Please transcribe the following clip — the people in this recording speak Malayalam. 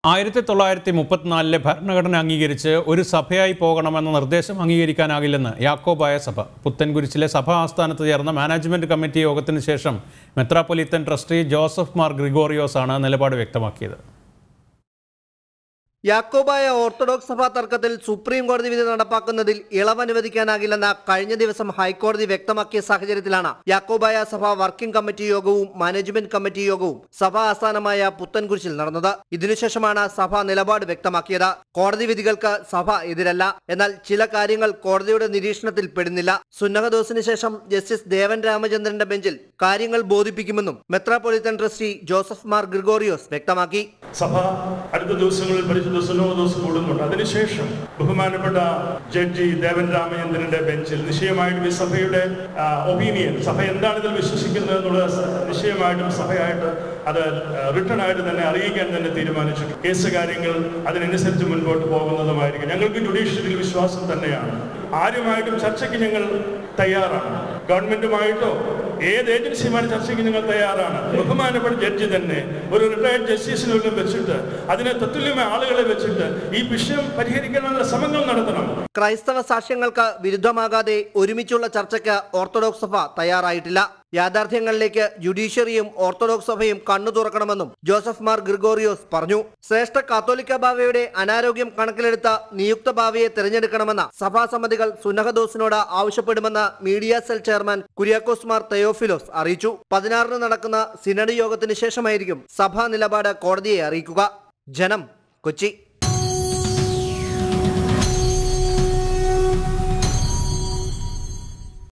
1934 ഭരണഘടന അംഗീകരിച്ച് ഒരു സഭയായി പോകണമെന്ന നിർദ്ദേശം അംഗീകരിക്കാനാകില്ലെന്ന് യാക്കോബായ സഭ. പുത്തൻകുരിശിലെ സഭാ ആസ്ഥാനത്ത് ചേർന്ന മാനേജ്മെന്റ് കമ്മിറ്റി യോഗത്തിന് ശേഷം മെത്രാപ്പൊലീത്തൻ ട്രസ്റ്റി ജോസഫ് മാർ ഗ്രിഗോറിയോസ് ആണ് നിലപാട് വ്യക്തമാക്കിയത്. യാക്കോബായ ഓർത്തഡോക്സ് സഭാ തർക്കത്തിൽ സുപ്രീം കോടതി വിധി നടപ്പാക്കുന്നതിൽ ഇളവ് അനുവദിക്കാനാകില്ലെന്ന കഴിഞ്ഞ ദിവസം ഹൈക്കോടതി വ്യക്തമാക്കിയ സാഹചര്യത്തിലാണ് യാക്കോബായ സഭ വർക്കിംഗ് കമ്മിറ്റി യോഗവും മാനേജ്മെന്റ് കമ്മിറ്റി യോഗവും സഭാ ആസ്ഥാനമായ പുത്തൻകുരിശിൽ നടന്നത്. ഇതിനുശേഷമാണ് സഭ നിലപാട് വ്യക്തമാക്കിയത്. കോടതി വിധികൾക്ക് സഭ എതിരല്ല, എന്നാൽ ചില കാര്യങ്ങൾ കോടതിയുടെ നിരീക്ഷണത്തിൽ പെടുന്നില്ല. സുന്നഹദോസിന് ശേഷം ജസ്റ്റിസ് ദേവൻ രാമചന്ദ്രന്റെ ബെഞ്ചിൽ കാര്യങ്ങൾ ബോധിപ്പിക്കുമെന്നും മെത്രാപ്പൊലീത്തൻ ട്രസ്റ്റി ജോസഫ് മാർ ഗ്രിഗോറിയോസ് വ്യക്തമാക്കി. സഭ അടുത്ത ദിവസങ്ങളിൽ കൂടുന്നുണ്ട്. അതിനുശേഷം ബഹുമാനപ്പെട്ട ജഡ്ജി ദേവൻ രാമചന്ദ്രന്റെ ബെഞ്ചിൽ നിശ്ചയമായിട്ടും ഈ സഭയുടെ ഒപ്പീനിയൻ, സഭ എന്താണ് ഇതിൽ വിശ്വസിക്കുന്നത് എന്നുള്ളത് നിശ്ചയമായിട്ടും സഭയായിട്ട് അത് റിട്ടേൺ ആയിട്ട് തന്നെ അറിയിക്കാൻ തന്നെ തീരുമാനിച്ചു. കേസ് കാര്യങ്ങൾ അതിനനുസരിച്ച് മുൻപോട്ട് പോകുന്നതുമായിരിക്കും. ഞങ്ങൾക്ക് ജുഡീഷ്യറിയിൽ വിശ്വാസം തന്നെയാണ്. ആരുമായിട്ടും ചർച്ചയ്ക്ക് ഞങ്ങൾ തയ്യാറാണ്. ഗവൺമെന്റുമായിട്ടോ ഏത് ഏജൻസിയുമായിട്ട് ചർച്ചയ്ക്ക് ഞങ്ങൾ തയ്യാറാണ്. ബഹുമാനപ്പെട്ട ജഡ്ജി തന്നെ ഒരു റിട്ടയർഡ് ജസ്റ്റിസിനെല്ലാം വെച്ചിട്ട് അതിനെ തത്തുല്യമായ ആളുകളെ വെച്ചിട്ട് ഈ വിഷയം പരിഹരിക്കാനുള്ള ശ്രമങ്ങൾ നടത്തണം. ക്രൈസ്തവ സാക്ഷ്യങ്ങൾക്ക് വിരുദ്ധമാകാതെ ഒരുമിച്ചുള്ള ചർച്ചയ്ക്ക് ഓർത്തഡോക്സ് സഭ തയ്യാറായിട്ടില്ല. യാഥാർത്ഥ്യങ്ങളിലേക്ക് ജുഡീഷ്യറിയും ഓർത്തഡോക്സ് സഭയും കണ്ണു തുറക്കണമെന്നും ജോസഫ് മാർ ഗ്രിഗോറിയോസ് പറഞ്ഞു. ശ്രേഷ്ഠ കാത്തോലിക്ക ബാവയുടെ അനാരോഗ്യം കണക്കിലെടുത്ത നിയുക്ത ബാവയെ തിരഞ്ഞെടുക്കണമെന്ന സഭാസമിതികൾ സുന്നഹദോസിനോട് ആവശ്യപ്പെടുമെന്ന് media cell chairman Kuriakose Mar Theophilos അറിയിച്ചു. 16 നടക്കുന്ന സിനഡ് യോഗത്തിന് ശേഷമായിരിക്കും സഭാ നിലപാട് കോടതിയെ അറിയിക്കുക. ജനം, കൊച്ചി.